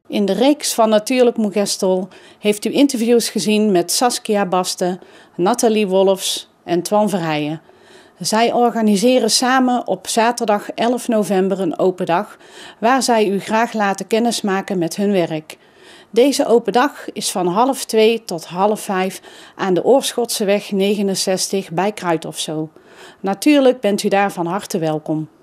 In de reeks van Natuurlijk Moegestel heeft u interviews gezien met Saskia Basten, Nathalie Wolfs en Twan Verheijen. Zij organiseren samen op zaterdag 11 november een open dag waar zij u graag laten kennismaken met hun werk. Deze open dag is van 14:30 tot 17:30 aan de Oorschotse weg 69 bij Kruidofzo. Natuurlijk bent u daar van harte welkom.